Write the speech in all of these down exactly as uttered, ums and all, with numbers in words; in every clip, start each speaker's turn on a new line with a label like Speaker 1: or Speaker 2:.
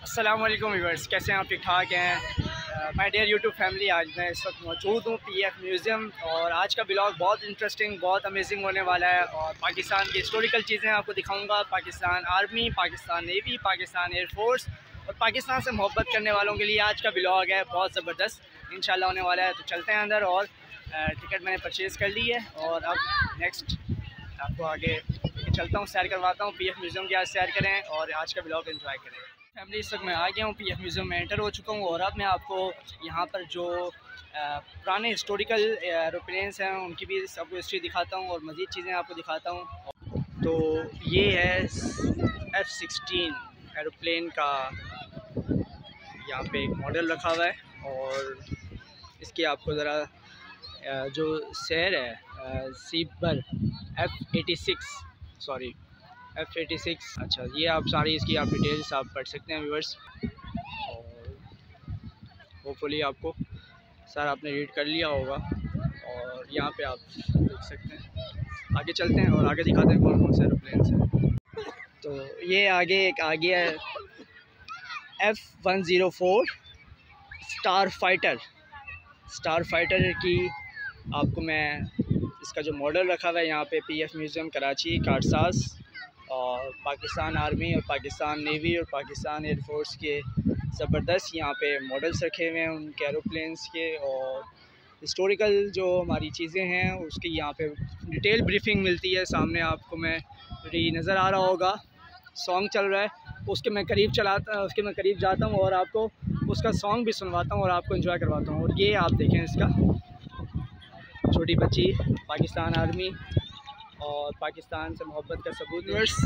Speaker 1: अस्सलाम वालेकुम व्यूअर्स, कैसे हैं आप? ठीक ठाक हैं? माय डियर यूट्यूब फैमिली, आज मैं इस वक्त मौजूद हूँ पीएफ म्यूज़ियम और आज का ब्लॉग बहुत इंटरेस्टिंग, बहुत अमेजिंग होने वाला है। और पाकिस्तान की हिस्टोरिकल चीज़ें आपको दिखाऊंगा। Pakistan army, Pakistan navy, Pakistan air force और पाकिस्तान से मोहब्बत करने वालों के लिए आज का ब्लॉग है बहुत ज़बरदस्त इंशाल्लाह होने वाला है। तो चलते हैं अंदर और टिकट मैंने परचेज़ कर ली है और अब नेक्स्ट आपको आगे चलता हूँ, सैर करवाता हूँ। पीएफ म्यूज़ियम की आज सैर करें और आज का ब्लॉग एंजॉय करें। फैमिली, इस वक्त मैं आ गया हूँ पीएफ म्यूज़ियम में, एंटर हो चुका हूँ और अब मैं आपको यहाँ पर जो पुराने हिस्टोरिकल एरोप्लेन्स हैं उनकी भी सबको हिस्ट्री दिखाता हूँ और मज़ीद चीज़ें आपको दिखाता हूँ। तो ये है एफ़ सिक्सटीन एरोप्लेन का यहाँ पे एक मॉडल रखा हुआ है और इसकी आपको ज़रा जो सैर है sabre F eighty six sorry F eighty six, अच्छा ये आप सारी इसकी आप डिटेल्स आप पढ़ सकते हैं व्यूअर्स और होपफुली आपको सर आपने रीड कर लिया होगा और यहाँ पे आप देख सकते हैं। आगे चलते हैं और आगे दिखाते हैं कौन कौन से एरोप्लेन्स हैं। तो ये आगे एक आ गया है F one zero four star fighter. Star fighter की आपको मैं इसका जो मॉडल रखा हुआ है यहाँ पे पीएफ म्यूज़ियम कराची कारसाज और पाकिस्तान आर्मी और पाकिस्तान नेवी और पाकिस्तान एयरफोर्स के ज़बरदस्त यहाँ पे मॉडल्स रखे हुए हैं उनके एरोप्लेन्स के और हिस्टोरिकल जो हमारी चीज़ें हैं उसकी यहाँ पे डिटेल ब्रीफिंग मिलती है। सामने आपको मैं नज़र आ रहा होगा सॉन्ग चल रहा है, उसके मैं करीब चलाता उसके मैं करीब जाता हूँ और आपको उसका सॉन्ग भी सुनवाता हूँ और आपको एंजॉय करवाता हूँ। और ये आप देखें इसका छोटी बच्ची पाकिस्तान आर्मी और पाकिस्तान से मोहब्बत का सबूत।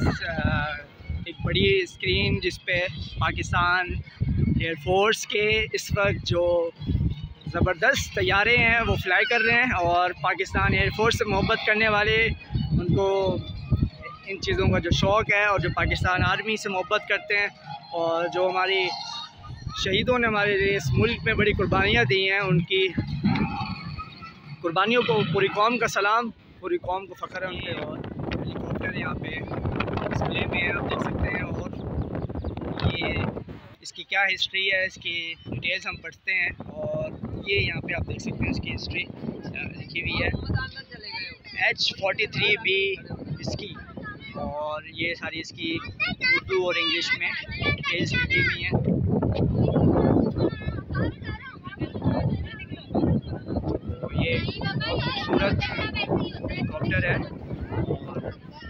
Speaker 1: एक बड़ी स्क्रीन जिस पे पाकिस्तान एयरफोर्स के इस वक्त जो ज़बरदस्त तैयारे हैं वो फ्लाई कर रहे हैं और पाकिस्तान एयरफोर्स से मोहब्बत करने वाले उनको इन चीज़ों का जो शौक़ है और जो पाकिस्तान आर्मी से मोहब्बत करते हैं और जो हमारी शहीदों ने हमारे इस मुल्क में बड़ी कुर्बानियाँ दी हैं उनकी कुर्बानियों को पूरी कौम का सलाम, पूरी कौम को फ़ख्र है उन पर। और हेलीकॉप्टर यहाँ पे डिस्प्ले में आप देख सकते हैं और ये इसकी क्या हिस्ट्री है इसकी डिटेल्स हम पढ़ते हैं और ये यहाँ पे आप देख सकते हैं इसकी हिस्ट्री लिखी हुई है एच फोर्टी थ्री बी इसकी और ये सारी इसकी उर्दू और इंग्लिश में डिटेल्स लिखी हुई हैं। तो ये बहुत खूबसूरत हेलीकॉप्टर है और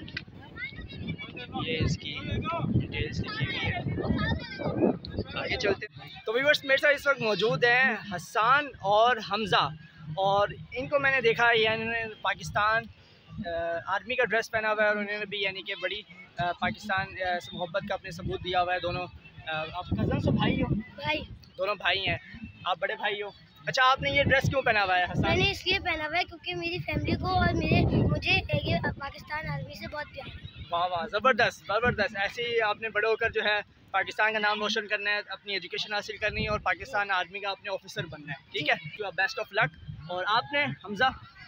Speaker 1: ये इसकी डिटेल्स लिखी हुई है। आगे चलते तो व्यूअर्स, मेरे साथ इस वक्त मौजूद हैं हसन और हमज़ा और इनको मैंने देखा यानी पाकिस्तान आर्मी का ड्रेस पहना हुआ है और उन्होंने भी यानी कि बड़ी आ, पाकिस्तान से मोहब्बत का अपने सबूत दिया हुआ है। दोनों आप कज़न से भाई हो?
Speaker 2: भाई, दोनों
Speaker 1: भाई हैं, आप बड़े भाई हो। अच्छा, आपने ये ड्रेस क्यों पहना हुआ है हसन?
Speaker 2: मैंने इसलिए पहना हुआ है क्योंकि मेरी फैमिली को और मेरे मुझे ये पाकिस्तान आर्मी से बहुत प्यार है।
Speaker 1: वाह वाह, ज़बरदस्त ज़बरदस्त। ऐसे ही आपने बड़े होकर जो है पाकिस्तान का नाम रोशन करना है, अपनी एजुकेशन हासिल करनी है और पाकिस्तान आर्मी का अपने ऑफिसर बनना है, ठीक है? तो बेस्ट ऑफ लक। और आपने हमज़ा?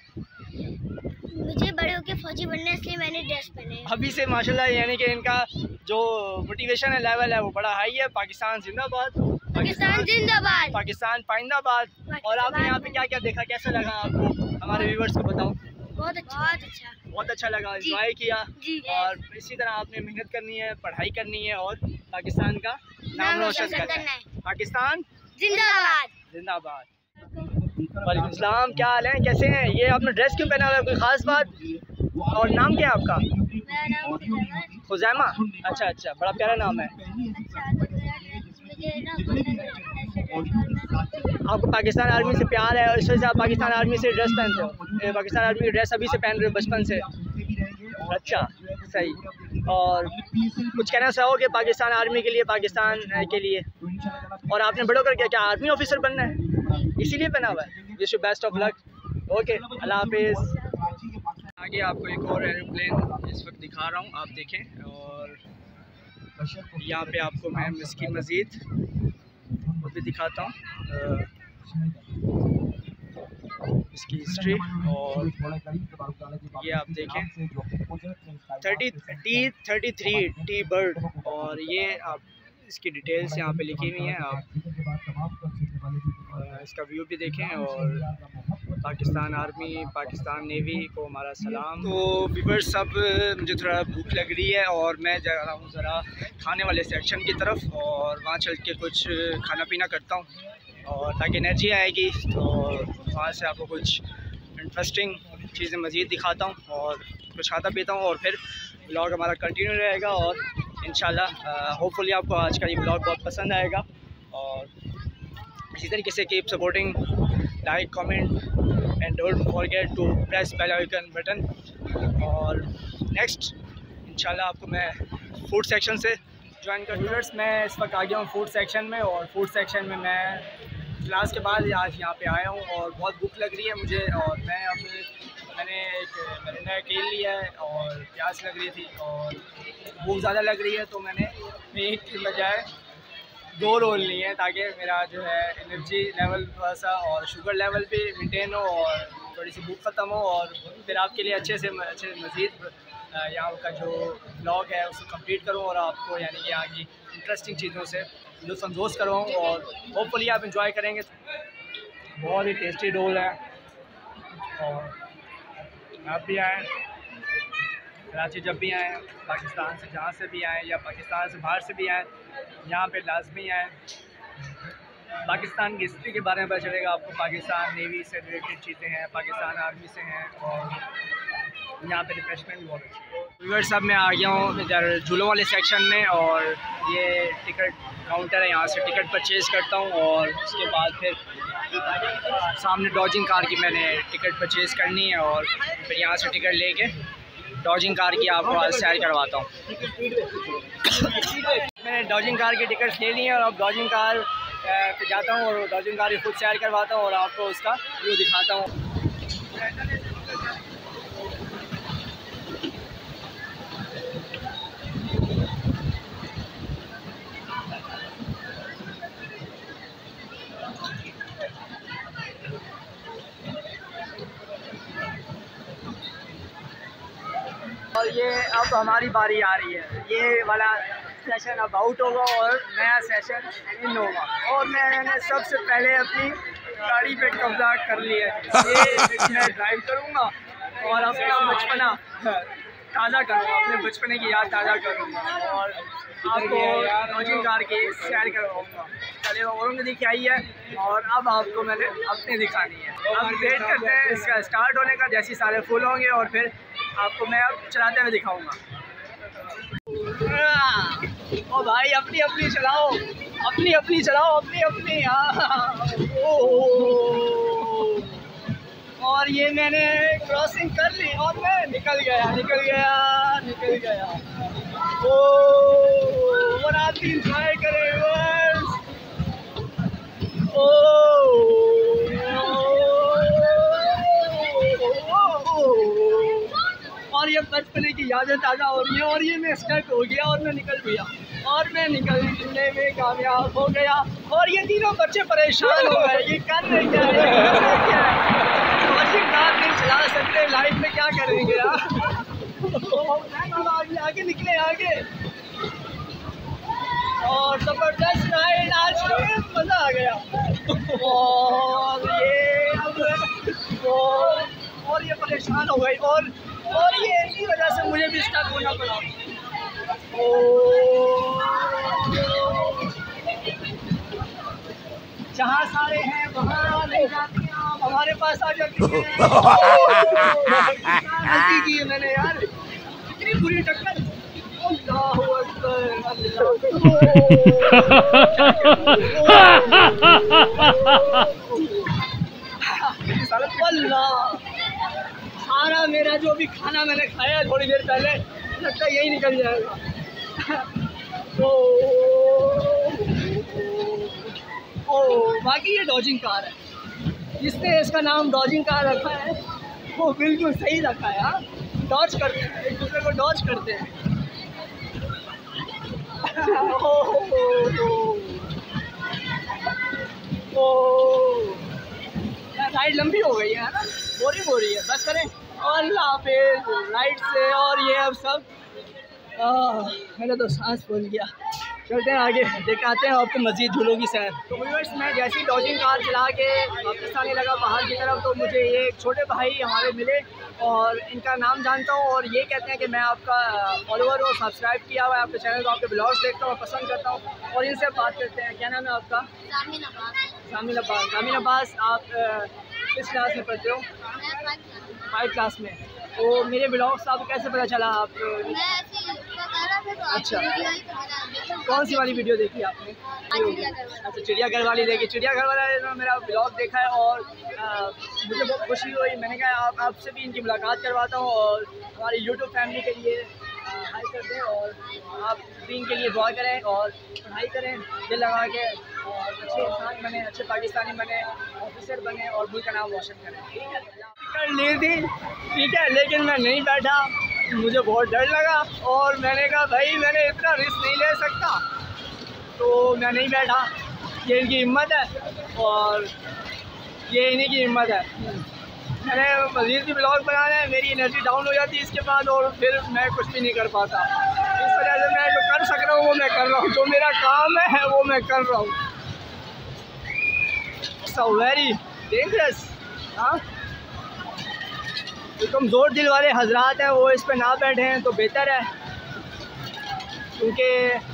Speaker 2: मुझे बड़े होकर फौजी बनना है इसलिए मैंने ड्रेस पहने।
Speaker 1: अभी से माशाल्लाह यानी कि इनका जो मोटिवेशन है लेवल है वो बड़ा हाई है। पाकिस्तान जिंदाबाद,
Speaker 2: पाकिस्तान जिंदाबाद,
Speaker 1: पाकिस्तान पाइंदाबाद। और आपने यहाँ पे क्या क्या देखा, कैसा लगा आपको? हमारे व्यूवर्स को बताओ।
Speaker 2: बहुत अच्छा बहुत अच्छा
Speaker 1: बहुत अच्छा लगा, एंजॉय किया
Speaker 2: जी।
Speaker 1: और इसी तरह आपने मेहनत करनी है, पढ़ाई करनी है और पाकिस्तान का नाम रोशन करना है। पाकिस्तान
Speaker 2: जिंदाबाद
Speaker 1: जिंदाबाद। वालेकुम सलाम, क्या हाल है, कैसे हैं? ये आपने ड्रेस क्यों पहना हुआ है, कोई ख़ास बात? और नाम क्या है आपका?
Speaker 2: मेरा नाम
Speaker 1: खुज़ैमा। अच्छा अच्छा, बड़ा प्यारा नाम है। आपको पाकिस्तान आर्मी से प्यार है और इस वजह से आप पाकिस्तान आर्मी से ड्रेस पहनते हो? पाकिस्तान आर्मी की ड्रेस अभी से पहन रहे हो बचपन से? अच्छा, सही। और कुछ कहना चाहोगे पाकिस्तान आर्मी के लिए, पाकिस्तान के लिए? और आपने बड़ो कर क्या क्या आर्मी ऑफिसर बनना है, इसीलिए पहना हुआ है? Wish you best of luck. Okay, Allah हाफिज़। आगे आपको एक और एरोप्लेन इस वक्त दिखा रहा हूँ, आप देखें। और यहाँ पे आपको मैं इसकी मज़ीद वो भी दिखाता हूँ इसकी हिस्ट्री। और ये आप देखें thirty T thirty three T bird और ये आप इसकी डिटेल्स यहाँ पे लिखी हुई हैं, आप इसका व्यू भी देखें। और पाकिस्तान आर्मी, पाकिस्तान नेवी को हमारा सलाम। तो व्यूअर्स, सब मुझे थोड़ा भूख लग रही है और मैं जा रहा हूँ ज़रा खाने वाले सेक्शन की तरफ, और वहाँ चल के कुछ खाना पीना करता हूँ और ताकि एनर्जी आएगी। तो वहाँ से आपको कुछ इंटरेस्टिंग चीज़ें मज़ीद दिखाता हूँ और कुछ खाता पीता हूँ, और फिर ब्लॉग हमारा कंटिन्यू रहेगा। और इंशाल्लाह होपफुली आपको आज का ये ब्लॉग बहुत पसंद आएगा। और इसी तरीके से keep supporting, like, comment and don't forget to press bell icon button. और नेक्स्ट इंशाल्लाह आपको मैं फूड सेक्शन से ज्वाइन कर। व्यूअर्स, मैं इस वक्त आ गया हूँ फूड सेक्शन में, और फूड सेक्शन में मैं क्लास के बाद आज यहाँ पे आया हूँ और बहुत भूख लग रही है मुझे। और मैं अब मैंने एक मरीना केल लिया है और प्यास लग रही थी और भूख ज़्यादा लग रही है, तो मैंने एक के बजाय दो रोल लिए हैं ताकि मेरा जो है एनर्जी लेवल थोड़ा सा और शुगर लेवल भी मेंटेन हो और थोड़ी सी भूख ख़त्म हो, और फिर आपके लिए अच्छे से अच्छे मज़ीद यहाँ का जो ब्लॉग है उसको कंप्लीट करूँ और आपको यानी कि यहाँ की इंटरेस्टिंग चीज़ों से लुत्फ़अंदोज़ करवाऊँ और होपफुली आप इंजॉय करेंगे। बहुत ही टेस्टी रोल है, और आप भी आएँ, कराची जब भी आएँ, पाकिस्तान से जहाँ से भी आएँ या पाकिस्तान से बाहर से भी आएँ, यहाँ पे लाजमी आएँ। पाकिस्तान की हिस्ट्री के बारे में पता चलेगा आपको, पाकिस्तान नेवी से रिलेटेड चीज़ें हैं, पाकिस्तान आर्मी से हैं, और यहाँ पे रिफ्रेशमेंट भी बहुत अच्छी है। व्यूअर्स, अब मैं आ गया हूँ इधर झूलों वाले सेक्शन में, और ये टिकट काउंटर है, यहाँ से टिकट परचेज़ करता हूँ और उसके बाद फिर सामने डॉजिंग कार की मैंने टिकट परचेज़ करनी है, और फिर यहाँ से टिकट लेके डॉजिंग कार की आपको आज सैर करवाता हूँ। मैंने डॉजिंग कार की टिकट्स ले ली हैं और अब डॉजिंग कार पे जाता हूँ और डॉजिंग कार की खुद सैर करवाता हूँ और आपको उसका व्यू दिखाता हूँ। और ये अब हमारी बारी आ रही है, ये वाला सेशन अब आउट होगा और नया सेशन इन होगा, और मैंने सबसे पहले अपनी गाड़ी पे कब्जा कर लिया है। ये मैं ड्राइव करूँगा और अपना बचपना ताज़ा करूँगा, अपने बचपने की याद ताज़ा करूँगा और आपको डॉजिंग कार की सैर करवाऊँगा। पहले औरों ने दिखाई है और अब आपको मैंने अपने दिखानी है। अब वेट करते हैं इसका स्टार्ट होने का, जैसे सारे फुल होंगे और फिर आपको मैं अब चलाते हुए दिखाऊंगा। ओ भाई, अपनी अपनी चलाओ, अपनी अपनी चलाओ, अपनी अपनी। और ये मैंने क्रॉसिंग कर ली और मैं निकल गया निकल गया निकल गया ओ और आप भी इंजॉय करें बस। ओ और ये बचपने की यादें ताज़ा हो रही हैं, और ये मैं स्टक हो गया और मैं निकल गया और मैं निकलने में कामयाब हो गया, और ये तीनों बच्चे परेशान हो गए। ये कर रहे क्या है, कार नहीं चला सकते, लाइफ में क्या करेंगे यार। आगे आगे निकले आगे, और ज़बरदस्त राइड, आज मज़ा आ गया। और ये अब और, और ये परेशान हो गई, और और ये इसी वजह से मुझे भी स्टक होना पड़ा। ओ जहाँ सारे हैं वहाँ नहीं जाती हैं, आप हमारे पास आ जाती हैं। गलती की है मैंने यार, इतनी बुरी टक्कर। अल्लाह, सारा मेरा जो भी खाना मैंने खाया थोड़ी देर पहले, लगता है यही निकल जाएगा। ओ, ओ, बाकी ये डॉजिंग कार है, जिसने इसका नाम डॉजिंग कार रखा है वो बिल्कुल सही रखा है। हाँ, डॉज करते हैं, एक दूसरे को डॉज करते हैं। ओ, ओ, ओ, ओ, राइड लंबी हो गई है ना, बोरिंग हो रही है, बस करें। अल्लाह हाफिज़ राइड से। और ये अब सब आ, मैंने तो सांस फूल गया। चलते हैं आगे, दिखाते हैं आपको मज़ीद झूलों की सैर। तो व्यूअर्स, मैं जैसी डॉजिंग कार चला के वापस आने लगा पहाड़ की तरफ, तो मुझे ये एक छोटे भाई हमारे मिले और इनका नाम जानता हूँ और ये कहते हैं कि मैं आपका फॉलोअर हूँ, सब्सक्राइब किया हुआ है आपके चैनल को, आपके ब्लॉग्स देखता हूँ, पसंद करता हूँ। और इनसे बात करते हैं। क्या नाम है आपका?
Speaker 2: जामिन अब्बास।
Speaker 1: जामिन अब्बास। जामिन अब्बास, आप किस क्लास में पढ़ते हो? फाइव क्लास में। तो मेरे ब्लॉग से आपको कैसे पता चला? आप अच्छा, कौन सी वाली वीडियो देखी आपने? अच्छा, चिड़ियाघर वाली देखी। चिड़ियाघर वाला ने मेरा ब्लॉग देखा है और आ, मुझे बहुत खुशी हुई। मैंने कहा आप आपसे भी इनकी मुलाकात करवाता हूँ और हमारी यूट्यूब फैमिली के लिए हाई कर दें और आप भी इनके लिए दुआ करें और पढ़ाई करें दिल लगा के और अच्छे इंसान बने, अच्छे पाकिस्तानी बने, ऑफिसर बने और मुल्क का नाम रोशन करें। ठीक है, कर ली थी, ठीक है, लेकिन मैं नहीं बैठा, मुझे बहुत डर लगा और मैंने कहा भाई मैंने इतना रिस्क नहीं ले सकता, तो मैं नहीं बैठा। ये इनकी हिम्मत है और ये इन्हीं की हिम्मत है। मैंने मज़ीद भी ब्लॉग बनाना है, मेरी एनर्जी डाउन हो जाती है इसके बाद और फिर मैं कुछ भी नहीं कर पाता। इस वजह से मैं जो कर सक रहा हूँ वो मैं कर रहा हूँ, जो मेरा काम है वो मैं कर रहा हूँ। So very dangerous. हाँ, जो कमज़ोर दिल वाले हजरात हैं वो इस पर ना बैठे हैं तो बेहतर है, क्योंकि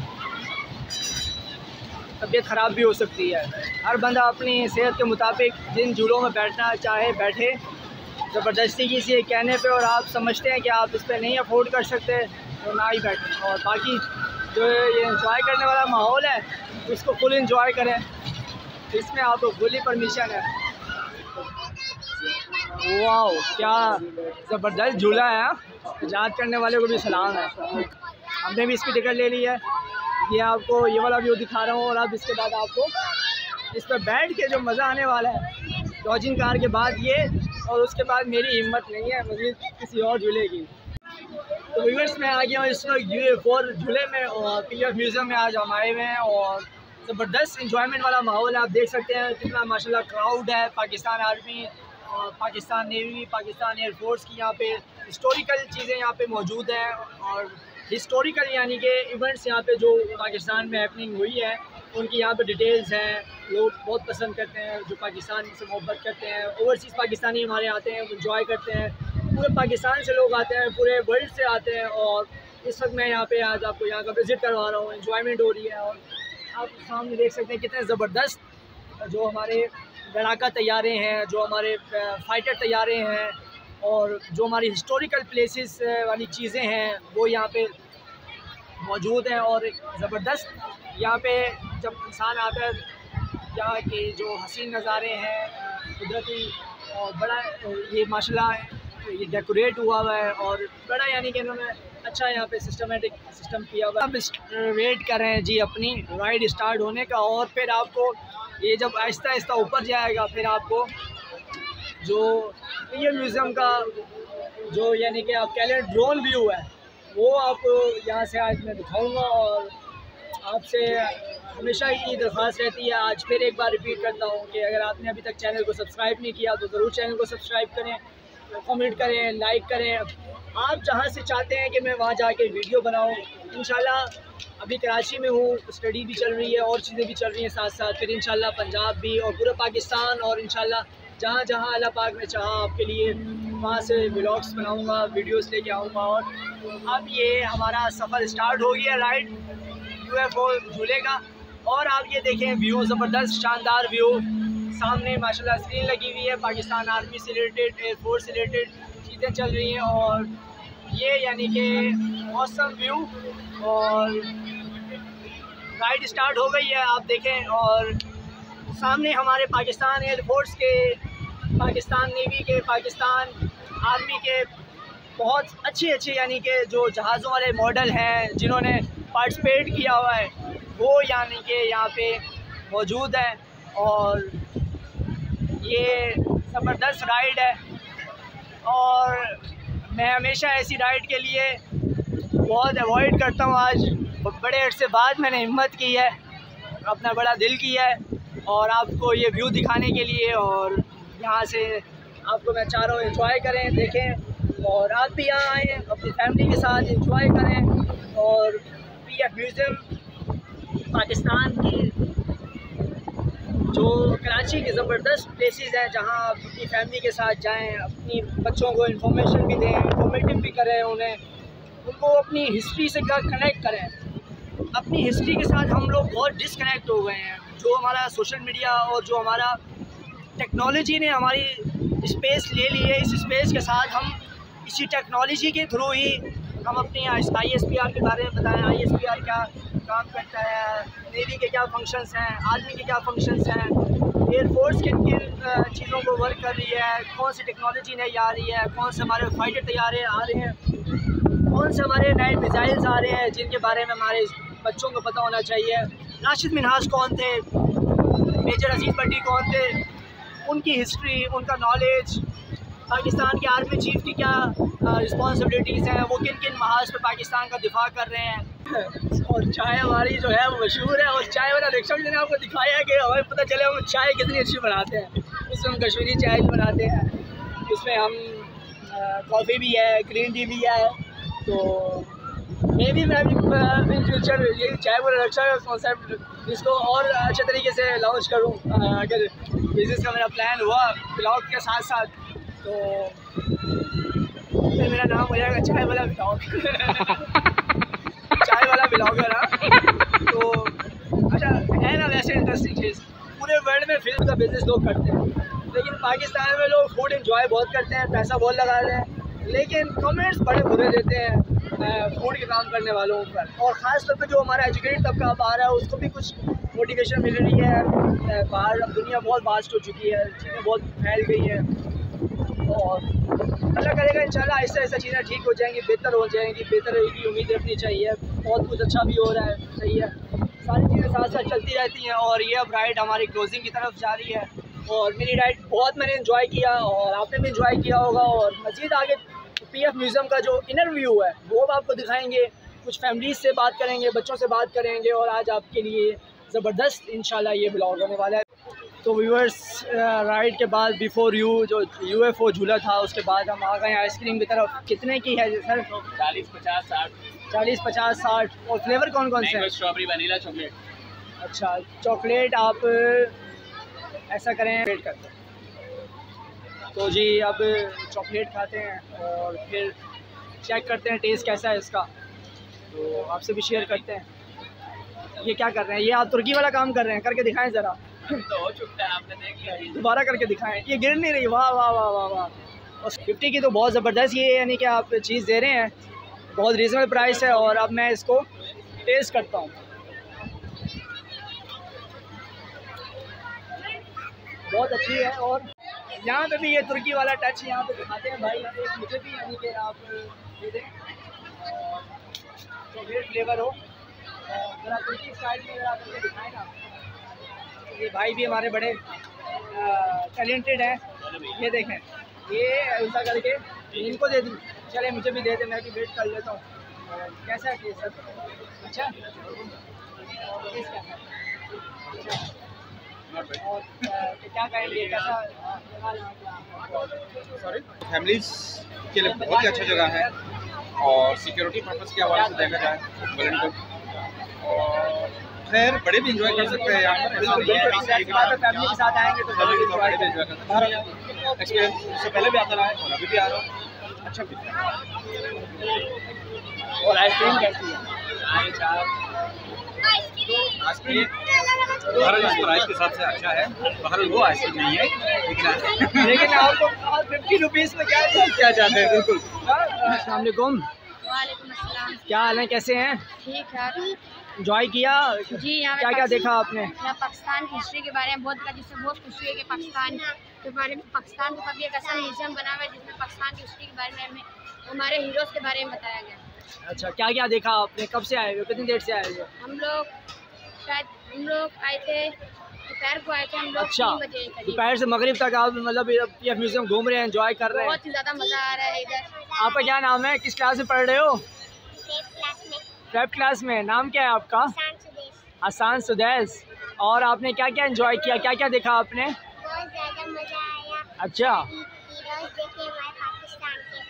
Speaker 1: तबीयत ख़राब भी हो सकती है। हर बंदा अपनी सेहत के मुताबिक जिन झूलों में बैठना चाहे बैठे, ज़बरदस्ती किसी एक कहने पे और आप समझते हैं कि आप इस पर नहीं अफोर्ड कर सकते तो ना ही बैठें। और बाकी जो ये इंजॉय करने वाला माहौल है उसको फुल इंजॉय करें, इसमें आपको फुली परमिशन है। वाह, क्या ज़बरदस्त झूला है। याद करने वाले को भी सलाम है। हमने भी इसकी टिकट ले ली है। ये आपको ये वाला व्यू दिखा रहा हूँ और अब इसके बाद आपको इस पर बैठ के जो मज़ा आने वाला है, डॉजिंग कार के बाद ये, और उसके बाद मेरी हिम्मत नहीं है मज़ीद किसी और झूले की। तो व्यूअर्स, मैं आ गया हूँ इस वक्त यू ए फोर झूले में और पीएफ म्यूज़ियम में आज हम आए हुए हैं और ज़बरदस्त इंजॉयमेंट वाला माहौल है। आप देख सकते हैं कितना माशाल्लाह क्राउड है। पाकिस्तान आर्मी और पाकिस्तान नेवी, पाकिस्तान एयरफोर्स की यहाँ पे हिस्टोरिकल चीज़ें यहाँ पे मौजूद हैं और हिस्टोरिकल यानी कि इवेंट्स यहाँ पे जो पाकिस्तान में हैपनिंग हुई है उनकी यहाँ पे डिटेल्स हैं। लोग बहुत पसंद करते हैं जो पाकिस्तान से मोहब्बत करते हैं। ओवरसीज़ पाकिस्तानी हमारे आते हैं, इंजॉय करते हैं। पूरे पाकिस्तान से लोग आते हैं, पूरे वर्ल्ड से आते हैं और इस वक्त मैं यहाँ पे आज आपको यहाँ का विज़िट करवा रहा हूँ। इंजॉयमेंट हो रही है और आप सामने देख सकते हैं कितने ज़बरदस्त जो हमारे लड़ाका तैयारे हैं, जो हमारे फाइटर तैयारे हैं और जो हमारी हिस्टोरिकल प्लेसेस वाली चीज़ें हैं वो यहाँ पे मौजूद हैं। और ज़बरदस्त यहाँ पे जब इंसान आता है, यहाँ के जो हसीन नज़ारे हैं कुदरती और बड़ा ये माशाल्लाह ये डेकोरेट हुआ हुआ है और बड़ा यानी कि इन्होंने अच्छा यहाँ पे सिस्टमेटिक सिस्टम किया हुआ है। अब वेट कर रहे हैं जी अपनी राइड स्टार्ट होने का और फिर आपको ये जब आहिस्ता आहिस्ता ऊपर जाएगा फिर आपको जो ये म्यूज़ियम का जो यानी कि आप कह लें ड्रोन व्यू है वो आपको यहाँ से आज मैं दिखाऊंगा। और आपसे हमेशा ही दरख्वास्त रहती है, आज फिर एक बार रिपीट करता हूँ कि अगर आपने अभी तक चैनल को सब्सक्राइब नहीं किया तो ज़रूर चैनल को सब्सक्राइब करें, कमेंट करें, लाइक करें। आप जहाँ से चाहते हैं कि मैं वहाँ जाके वीडियो बनाऊँ। इंशाल्लाह अभी कराची में हूँ, स्टडी भी चल रही है और चीज़ें भी चल रही हैं साथ साथ, फिर इंशाल्लाह पंजाब भी और पूरा पाकिस्तान और इंशाल्लाह जहाँ जहाँ अल्लाह पाक ने चाहा आपके लिए वहाँ से व्लॉग्स बनाऊँगा, वीडियोस लेके आऊँगा। और अब ये हमारा सफ़र स्टार्ट हो गया राइड यू एफ ओ झूले का। और आप ये देखें व्यू, ज़बरदस्त शानदार व्यू। सामने माशाल्लाह स्क्रीन लगी हुई है, पाकिस्तान आर्मी से रिलेटेड, एयरफोर्स से रिलेटेड चीज़ें चल रही हैं और ये यानी कि मौसम व्यू। और राइड स्टार्ट हो गई है आप देखें और सामने हमारे पाकिस्तान एयरफोर्स के, पाकिस्तान नेवी के, पाकिस्तान आर्मी के बहुत अच्छे अच्छे यानी कि जो जहाज़ों वाले मॉडल हैं जिन्होंने पार्टिसिपेट किया हुआ है वो यानी कि यहाँ पे मौजूद है। और ये ज़बरदस्त राइड है और मैं हमेशा ऐसी राइड के लिए बहुत अवॉइड करता हूँ। आज बड़े अरसे बाद मैंने हिम्मत की है, अपना बड़ा दिल किया है और आपको ये व्यू दिखाने के लिए। और यहाँ से आपको मैं चाह रहा हूँ एंजॉय करें, देखें और आप भी यहाँ आएँ अपनी फैमिली के साथ एंजॉय करें। और पीएफ म्यूज़ियम पाकिस्तान की जो कराची की ज़बरदस्त प्लेसेस हैं जहां आप अपनी फैमिली के साथ जाएं, अपनी बच्चों को इन्फॉर्मेशन भी दें, इन्फॉर्मेटिव भी करें, उन्हें उनको अपनी हिस्ट्री से कनेक्ट करें। अपनी हिस्ट्री के साथ हम लोग बहुत डिसकनेक्ट हो गए हैं। जो हमारा सोशल मीडिया और जो हमारा टेक्नोलॉजी ने हमारी स्पेस ले ली है, इस स्पेस के साथ हम इसी टेक्नोलॉजी के थ्रू ही हम अपनी आई एस पी आर के बारे में बताएं। आई एस पी आर क्या काम करता है, नेवी के क्या फंक्शंस हैं, आर्मी के क्या फंक्शंस हैं, एयरफोर्स किन किन चीज़ों को वर्क कर रही है, कौन सी टेक्नोलॉजी नई आ रही है, कौन से हमारे फाइटर तैयारे आ रहे हैं, कौन से हमारे नए मिसाइल्स आ रहे हैं जिनके बारे में हमारे बच्चों को पता होना चाहिए। राशिद मिन्हाज कौन थे, मेजर अजीज़ भट्टी कौन थे, उनकी हिस्ट्री, उनका नॉलेज, पाकिस्तान के आर्मी चीफ की क्या रिस्पॉन्सिबिलिटीज़ हैं, वो किन किन महाज पर पाकिस्तान का दिफा कर रहे हैं। और चाय हमारी जो है वो मशहूर है, और चाय वाला रिक्शा भी मैंने आपको दिखाया है कि हमें पता चले हम चाय कितनी अच्छी बनाते हैं। उसमें हम कश्मीरी चाय भी बनाते हैं, उसमें हम कॉफ़ी भी है, ग्रीन टी भी है। तो मे भी मैं भी इन फ्यूचर ये चाय वाला रिक्शा का कॉन्सेप्ट इसको और अच्छे तरीके से लॉन्च करूँ। अगर बिज़नेस का मेरा प्लान हुआ ब्लॉग के साथ साथ, तो फिर मेरा नाम हो जाएगा चाय वाला ब्लॉग चाय वाला ब्लॉगर। हाँ, तो अच्छा है ना, वैसे इंटरेस्टिंग चीज़ पूरे वर्ल्ड में फिल्म का बिज़नेस लोग करते हैं, लेकिन पाकिस्तान में लोग फूड एंजॉय बहुत करते हैं, पैसा बहुत लगा रहे हैं, लेकिन कमेंट्स बड़े बुरे देते हैं फूड के काम करने वालों पर। और ख़ास तौर पे जो हमारा एजुकेटेड तबका आ रहा है उसको भी कुछ मोटिवेशन मिल रही है। बाहर अब दुनिया बहुत वास्ट हो चुकी है, चीज़ें बहुत फैल गई हैं, और अल्लाह करेगा इंशाल्लाह आहिस्ता आहिस्ता चीज़ें ठीक हो जाएंगी, बेहतर हो जाएंगी, बेहतर की उम्मीद रखनी चाहिए। बहुत कुछ अच्छा भी हो रहा है, सही है, सारी चीज़ें साथ साथ चलती रहती हैं। और ये अब राइड हमारी क्लोजिंग की तरफ जा रही है, और मेरी राइड बहुत मैंने इन्जॉय किया और आपने भी इन्जॉय किया होगा। और मज़ीद आगे पी एफ म्यूज़ियम का जो इनर व्यू है वो अब आपको दिखाएंगे, कुछ फैमिलीज से बात करेंगे, बच्चों से बात करेंगे, और आज आपके लिए ज़बरदस्त इंशाल्लाह ये ब्लॉग होने वाला है। तो व्यूअर्स, राइड के बाद बिफोर यू जो यू एफ ओ झूला था, उसके बाद हम आ गए आइसक्रीम की तरफ। कितने की है सर?
Speaker 3: चालीस पचास साठ
Speaker 1: चालीस पचास साठ। और फ्लेवर कौन कौन से हैं?
Speaker 3: Strawberry vanilla chocolate.
Speaker 1: अच्छा, चॉकलेट आप ऐसा करें वेट करते हैं। तो जी अब चॉकलेट खाते हैं और फिर चेक करते हैं टेस्ट कैसा है इसका, तो आपसे भी शेयर करते हैं। ये क्या कर रहे हैं? ये आप तुर्की वाला काम कर रहे हैं, करके दिखाएं ज़रा।
Speaker 3: तो हो चुका है, आपने देख लिया,
Speaker 1: दोबारा करके दिखाएं। ये गिर नहीं रही, वाह वाह वाह वाह वाह। और फिफ्टी की तो बहुत ज़बरदस्त ये यानी कि आप चीज़ दे रहे हैं, बहुत रीज़नेबल प्राइस है। और अब मैं इसको टेस्ट करता हूँ। बहुत अच्छी है, और यहाँ पे भी ये तुर्की वाला टच यहाँ पे दिखाते हैं भाई। एक मुझे भी यानी कि आप दे दें, चॉकलेट फ्लेवर हो, ज़रा तुर्की स्टाइल में ज़रा करके दिखाएँ ना। ये भाई भी हमारे बड़े टैलेंटेड हैं। ये देखें, ये ऐसा करके इनको दे दूँ, चले मुझे भी दे दें, मैं भी वेट कर लेता हूँ। कैसा है टेस्ट सर? अच्छा, टेस्ट कैसा है? और क्या कहेंगे, कैसा?
Speaker 4: सॉरी, फैमिलीज के लिए बहुत ही अच्छा जगह है, और सिक्योरिटी पर्पज़ के हवाले से देखा जाए वॉलंटियर, और खैर बड़े भी इंजॉय कर सकते हैं यहाँ पर।
Speaker 1: फैमिली के साथ आएंगे तो
Speaker 4: बड़े भी इंजॉय कर सकते हैं। एक्सपीरियंस उससे पहले भी आता रहा है और अभी भी आ रहा हूँ, अच्छा भी।
Speaker 1: और आइसक्रीम कैसी है?
Speaker 4: आइसक्रीम बहरहाल इस प्राइस के हिसाब से अच्छा है, बहरहाल वो आइसक्रीम नहीं है, लेकिन
Speaker 1: लेकिन आपको फिफ्टी रुपीज़ में क्या क्या चाहते हैं? बिल्कुल। अस्सलाम वालेकुम।
Speaker 2: वालेकुम अस्सलाम।
Speaker 1: क्या हाल है, कैसे हैं?
Speaker 2: ठीक है
Speaker 1: एंजॉय किया?
Speaker 2: जी। यहाँ
Speaker 1: क्या क्या देखा आपने?
Speaker 2: यहाँ पाकिस्तान की हिस्ट्री के बारे में बहुत देखा, जिससे बहुत खुशी हुई कि पाकिस्तान के बारे में, पाकिस्तान का कभी एक ऐसा म्यूजियम बना हुआ है जिसमें पाकिस्तान की हिस्ट्री के बारे में हमें हमारे हीरोज़ के बारे में बताया गया।
Speaker 1: अच्छा, क्या क्या देखा आपने? कब से आए हो, कितनी देर से आए हो?
Speaker 2: हम लोग शायद हम लोग आए थे दोपहर को आए थे हम लोग।
Speaker 1: अच्छा,
Speaker 2: तीन बजे
Speaker 1: दोपहर से मगरिब तक आप मतलब ये म्यूजियम घूम रहे हैं, एंजॉय कर रहे हैं?
Speaker 2: बहुत ही ज़्यादा मज़ा आ रहा है इधर।
Speaker 1: आपका क्या नाम है, किस क्लास में पढ़ रहे हो? ट्वेल्थ क्लास में। नाम क्या है आपका? हसान सुदैस। और आपने क्या क्या एंजॉय किया, क्या क्या देखा आपने?
Speaker 2: बहुत ज़्यादा मज़ा आया।
Speaker 1: अच्छा,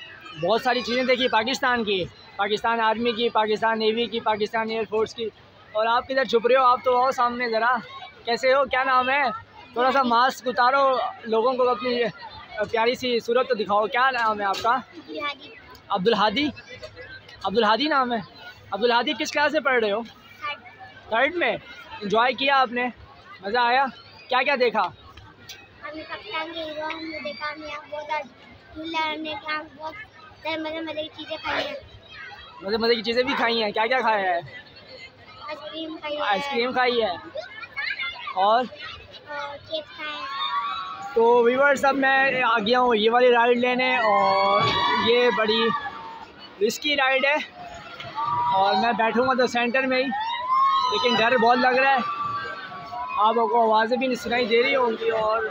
Speaker 1: बहुत सारी चीज़ें देखी पाकिस्तान की, पाकिस्तान आर्मी की, पाकिस्तान नेवी की, पाकिस्तान एयरफोर्स की। और आप किधर छुप रहे हो? आप तो आओ सामने ज़रा। कैसे हो? क्या नाम है? थोड़ा सा मास्क उतारो, लोगों को अपनी प्यारी सी सूरत तो दिखाओ। क्या नाम है आपका? अब्दुल हादी। अब्दुल हादी नाम है। अब्दुल हादी किस क्लास से पढ़ रहे हो? थर्ड में। एंजॉय किया आपने? मज़ा आया? क्या क्या देखा?
Speaker 2: हमने पाकिस्तान के हीरो हमने देखा, हमने यहाँ बहुत हमने यहाँ बहुत मज़े मज़े की चीज़ें खाई हैं।
Speaker 1: मज़े मज़े की चीज़ें भी खाई हैं? क्या क्या खाया है?
Speaker 2: आइसक्रीम खाई है।
Speaker 1: आइसक्रीम खाई है और
Speaker 2: केक खाए।
Speaker 1: तो व्यूअर्स अब मैं आ गया हूँ ये वाली राइड लेने, और ये बड़ी रिस्की राइड है और मैं बैठूँगा तो सेंटर में ही, लेकिन डर बहुत लग रहा है। आप लोगों को आवाज़ें भी नहीं सुनाई दे रही होंगी। और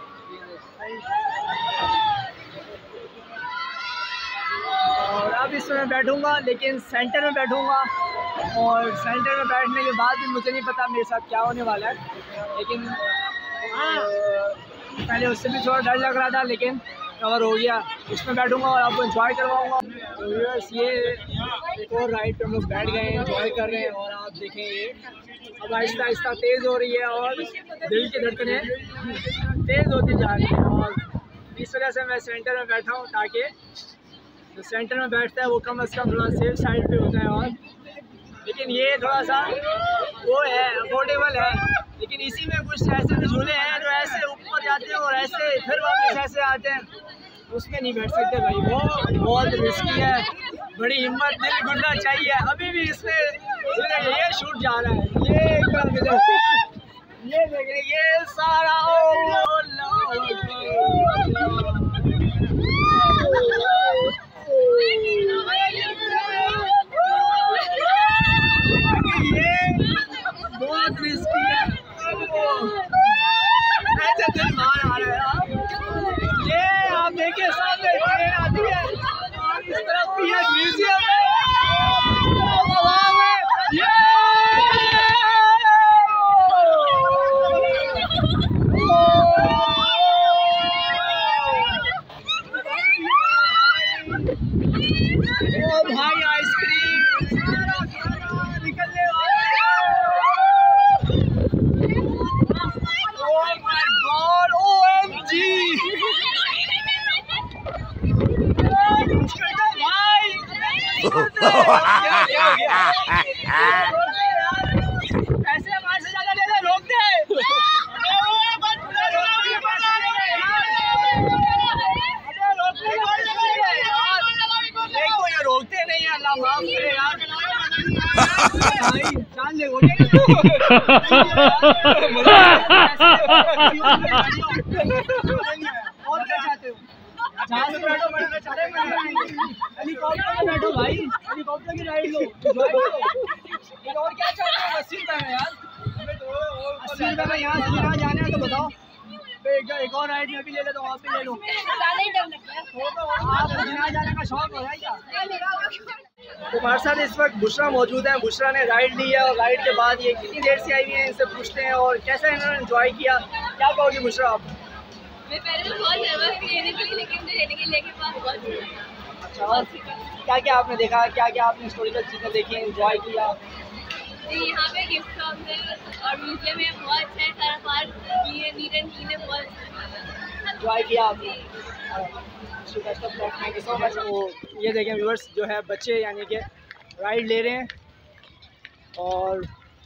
Speaker 1: और अब इसमें मैं बैठूँगा, लेकिन सेंटर में बैठूँगा, और सेंटर में बैठने के बाद भी मुझे नहीं पता मेरे साथ क्या होने वाला है। लेकिन पहले उससे भी थोड़ा डर लग रहा था, लेकिन कवर हो गया। उसमें बैठूँगा और आपको एंजॉय करवाऊँगा। तो व्यूअर्स ये एक और राइड पे हम लोग बैठ गए हैं, एंजॉय कर रहे हैं। और आप देखें ये अब आहिस्ता आहिस्ता तेज़ हो रही है और दिल की धड़कनें तेज़ होती जा रही हैं। और इस वजह से मैं सेंटर में बैठा हूँ, ताकि जो सेंटर में बैठता है वो कम अज़ कम थोड़ा सेफ साइड पे होता है। और लेकिन ये थोड़ा सा वो है, अफोर्डेबल है, लेकिन इसी में कुछ ऐसे भी झूले हैं जो ऐसे ऊपर जाते हैं और ऐसे फिर वापस ऐसे आते हैं, उसमें नहीं बैठ सकते भाई। वो बहुत रिस्की है, बड़ी हिम्मत दिल गुड़ना चाहिए। अभी भी इसमें ये शूट जा रहा है, ये एकदम ये देखें, ये सारा बहुत रिस्की है। ऐसे दिल बाहर आ रहा है। ये आप देखिए सामने ट्रेन आती है और इस तरफ भी एक म्यूजियम है। ओ भाई आइसक्रीम निकलने वाला है। Oh my God! O M G! भाई ऐसे हमारे से ज्यादा लेना रोकते हैं। देखो ये रोकते नहीं है, अल्लाह माफ करे यार। भाई जान ले और क्या चाहते हो? जहाँ से बैठो बैठो, चाहे हेलीकॉप्टर में बैठो भाई, हेलीकॉप्टर की राइड लो, एंजॉय करो। और क्या चाहते हो? अस्सी रुपये में यार, अस्सी रुपये में यहाँ से जहाँ जाना है तो बताओ। एक, एक और राइड में भी ले ले तो वहाँ पे ले लो। आपको जहाँ जाने का शौक हो रहा है क्या? तो हमारे साथ इस वक्त बुशरा मौजूद है। बुशरा ने राइड ली है और राइड के बाद ये कितनी देर से आई हुई है, इनसे पूछते हैं और कैसा इन्होंने एंजॉय किया। क्या कहोगे बुशरा आप?
Speaker 2: मैं पहले तो बहुत नर्वस थी लेने के लिए, लेकिन मुझे लेने के लेके बाद बहुत
Speaker 1: अच्छा, और क्या क्या आपने देखा? क्या क्या आपने हिस्टोरिकल चीज़ें देखी, एंजॉय किया?
Speaker 2: यहाँ पे गिफ्ट शॉप है और म्यूजियम है, बहुत अच्छा है। सारा पार्क नीट एंड क्लीन है, बहुत
Speaker 1: एंजॉय किया आपने। Thank you so much. वो ये देखें व्यूअर्स, जो है बच्चे यानी कि राइड ले रहे हैं और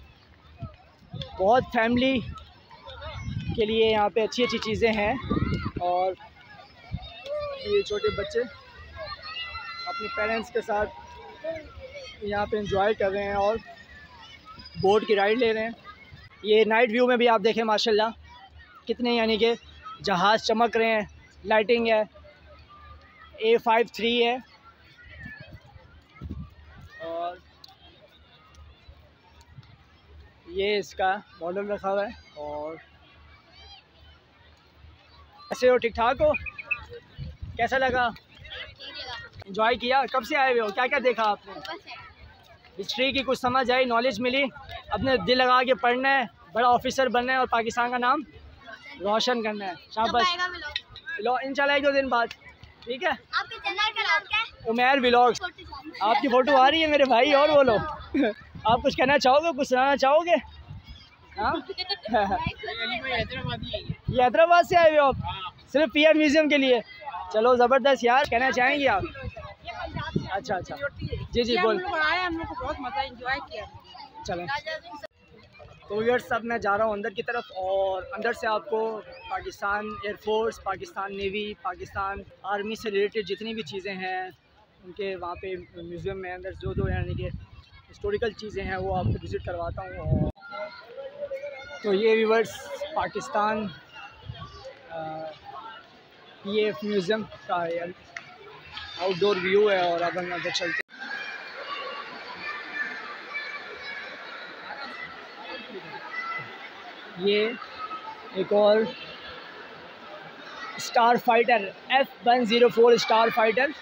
Speaker 1: बहुत फैमिली के लिए यहाँ पे अच्छी अच्छी चीज़ें हैं। और ये छोटे बच्चे अपने पेरेंट्स के साथ यहाँ पे एंजॉय कर रहे हैं और बोट की राइड ले रहे हैं। ये नाइट व्यू में भी आप देखें माशाल्लाह कितने यानी कि जहाज़ चमक रहे हैं, लाइटिंग है। ए फाइव थ्री है और ये इसका मॉडल रखा हुआ है। और कैसे हो? ठीक ठाक हो? कैसा लगा? एंजॉय किया? कब से आए हुए हो? क्या क्या देखा आपने? हिस्ट्री की कुछ समझ आई, नॉलेज मिली? अपने दिल लगा के पढ़ना है, बड़ा ऑफिसर बनना है और पाकिस्तान का नाम रोशन करना है। शाबाश। लो इंशाल्लाह एक दो दिन बाद, ठीक है?
Speaker 2: आपके चैनल का नाम क्या है?
Speaker 1: उमैर व्लॉग्स। आपकी फ़ोटो आ रही है मेरे भाई, और बोलो। आप कुछ कहना चाहोगे, कुछ सुनाना चाहोगे? हाँ ये हैदराबाद से आए हो आप सिर्फ पी एफ म्यूज़ियम के लिए? चलो ज़बरदस्त यार, कहना चाहेंगे आप? अच्छा अच्छा जी जी बोल।
Speaker 5: हम लोग को बहुत मज़ा एंजॉय किया।
Speaker 1: चलो तो व्यूअर्स अब मैं जा रहा हूँ अंदर की तरफ, और अंदर से आपको Pakistan air force, Pakistan navy, Pakistan army से रिलेटेड जितनी भी चीज़ें हैं उनके वहाँ पे म्यूज़ियम में अंदर जो जो यानी कि हिस्टोरिकल चीज़ें हैं वो आपको विज़िट करवाता हूँ। तो ये viewers Pakistan P F museum का आउटडोर व्यू है, और अब हम अंदर चलते हैं। ये एक और star fighter F one zero four star fighter,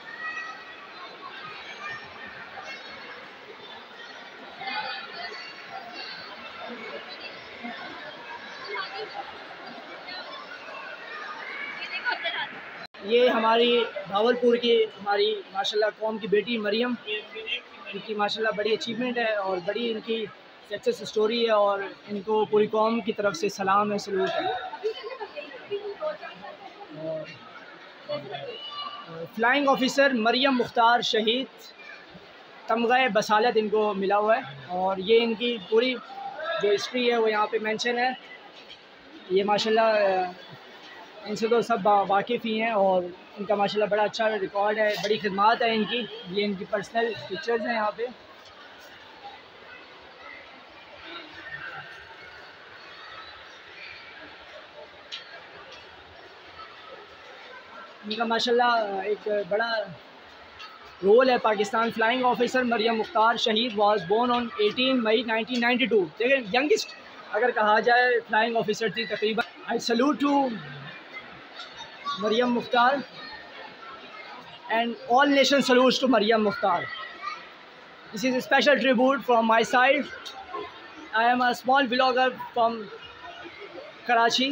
Speaker 1: ये हमारी भावलपुर की हमारी माशाल्लाह कौम की बेटी मरियम, इनकी माशाल्लाह बड़ी अचीवमेंट है और बड़ी इनकी सक्सेस स्टोरी है, और इनको पूरी कौम की तरफ से सलाम है, सलूट है। फ्लाइंग ऑफिसर मरियम मुख्तार शहीद, तमग़ा बसालत इनको मिला हुआ है, और ये इनकी पूरी जो हिस्ट्री है वो यहाँ पे मेंशन है। ये माशाल्लाह इनसे तो सब वाकिफ़ ही हैं, और इनका माशाल्लाह बड़ा अच्छा रिकॉर्ड है, बड़ी खिदमत है इनकी। ये इनकी पर्सनल पिक्चर्स हैं यहाँ पे। इनका माशाल्लाह एक बड़ा रोल है। पाकिस्तान फ्लाइंग ऑफिसर मरियम मुख्तार शहीद was born on eighteen May nineteen ninety two. देखिए यंगेस्ट अगर कहा जाए फ्लाइंग ऑफिसर थी तकरीबन। I salute to Maryam Mukhtar and all nation salutes to Maryam Mukhtar. This is a special tribute from my side. I am a small vlogger from Karachi.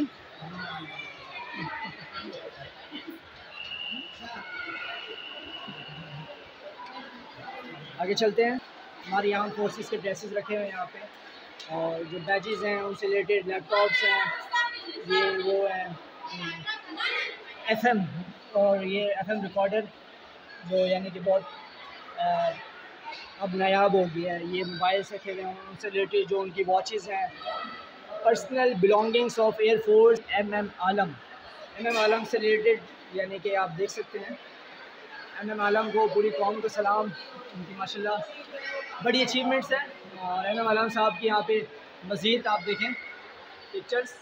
Speaker 1: आगे चलते हैं। हमारे यहाँ फोर्सेस के ड्रेसेस रखे हुए हैं यहाँ पे, और जो बैजेस हैं उनसे रिलेटेड लैपटॉप्स हैं, ये वो है एफएम, और ये एफएम रिकॉर्डर जो यानी कि बहुत आ, अब नायाब हो गया है। ये मोबाइल्स रखे हुए हैं, उनसे रिलेटेड जो उनकी वॉचेस हैं, personal belongings of air force M M Alam. M M Alam से रिलेटेड यानी कि आप देख सकते हैं, एम एम आलम को पूरी कौम को सलाम, उनकी माशाल्लाह बड़ी अचीवमेंट्स हैं। और एम एम आलम साहब की यहाँ पे मज़ीद आप देखें pictures.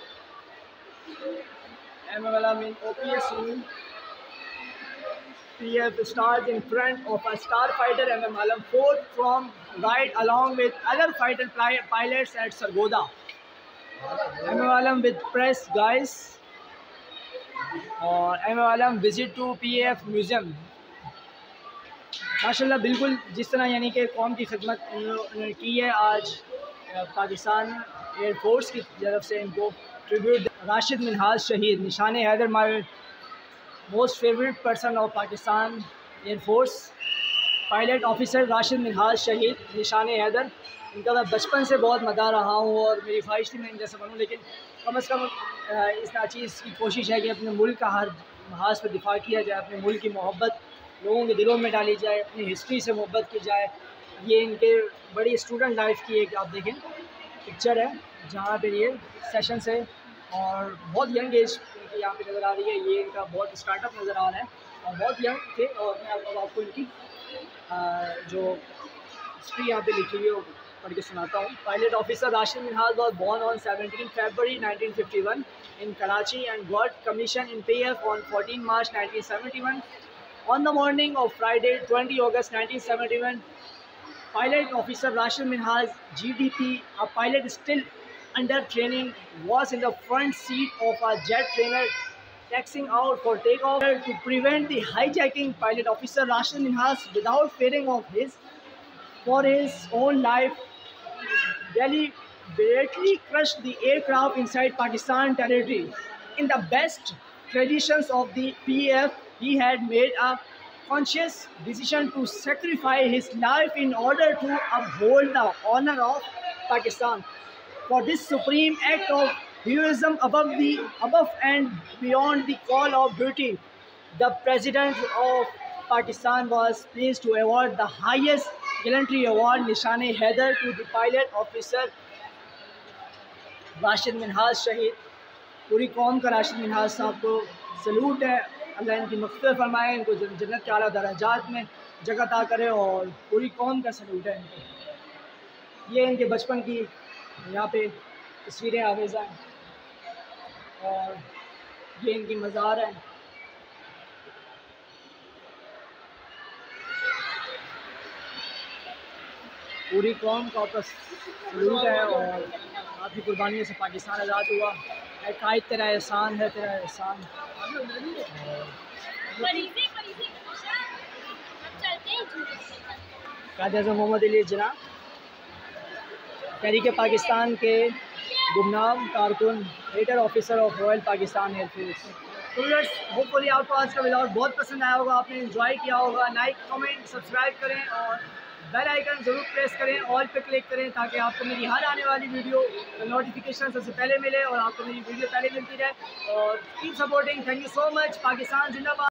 Speaker 1: M M Alam in O P S room, P F stars in front of a star fighter. M M Alam fought from right along with other fighter pilots at Sargodha. M M Alam with press guys, और M M Alam visit to P F museum. माशाल्लाह बिल्कुल जिस तरह यानी कि कौम की खिदमत उन्होंने की है, आज पाकिस्तान एयरफोर्स की तरफ से इनको ट्रिब्यूट। राशिद मिनहाज शहीद, Nishan Haider, my most favourite person of Pakistan air force, pilot officer Rashid Minhas शहीद, निशान हैदर। इनका मैं बचपन से बहुत मदा रहा हूँ और मेरी ख्वाहिश थी मैं इन जैसा बनूँ, लेकिन कम अज़ कम इस चीज़ की कोशिश है कि अपने मुल्क का हर महाज पर दिफा किया जाए, अपने मुल्क की मोहब्बत लोगों के दिलों में डाली जाए, अपनी हिस्ट्री से मोहब्बत की जाए। ये इनके बड़ी स्टूडेंट लाइफ की एक आप देखें पिक्चर है जहाँ पे ये सेशन है, और बहुत यंग एज यहाँ पे नज़र आ रही है। ये इनका बहुत स्टार्टअप नज़र आ रहा है और बहुत यंग थे। और मैं अब आपको इनकी जो हिस्ट्री यहाँ पे लिखी हुई है वो पढ़ के सुनाता हूँ। Pilot officer Rashid Minhas was born on seventeen February nineteen fifty one in Karachi and got commissioned in P F on fourteen March nineteen seventy-one. On the morning of Friday, twentieth August nineteen seventy-one, pilot officer Rashid Minhaj, G D P, a pilot still under training, was in the front seat of a jet trainer taxiing out for takeoff. To prevent the hijacking, pilot officer Rashid Minhaj, without fearing of his for his own life, deliberately crushed the aircraft inside Pakistan territory. In the best traditions of the P F, he had made a conscious decision to sacrifice his life in order to uphold the honor of Pakistan. For this supreme act of heroism above the above and beyond the call of duty, the President of Pakistan was pleased to award the highest gallantry award Nishan-e-Haider to the pilot officer Rashid Minhas शहीद। पूरी कौम का राशिद मिनहाज साहब को salute है। अल्लाह इनकी मग़फ़िरत फरमाए, इनको जन्नत के आला दराजात में जगह अता करे और पूरी कौम का सलूट है इनको। ये इनके बचपन की यहाँ पे तस्वीरें आवेज़ा हैं और ये इनकी मज़ार है। पूरी कौम का आपस सलूट है और आपकी कुर्बानियों से पाकिस्तान आज़ाद हुआ। ऐ कायद तेरा एहसान है, तेरा एहसान। कायद-ए-आज़म मोहम्मद अली जिन्ना तहरीक पाकिस्तान के गुमनाम कारकुन, हेडर officer of royal Pakistan air force. Hopefully आपको आज का व्लॉग बहुत पसंद आया होगा, आपने एंजॉय किया होगा। लाइक, कमेंट, सब्सक्राइब करें और बेल आइकन ज़रूर प्रेस करें, ऑल पे क्लिक करें ताकि आपको मेरी हर आने वाली वीडियो नोटिफिकेशन सबसे पहले मिले और आपको मेरी वीडियो पहले मिलती रहे। और keep supporting. Thank you so much. Pakistan जिंदाबाद।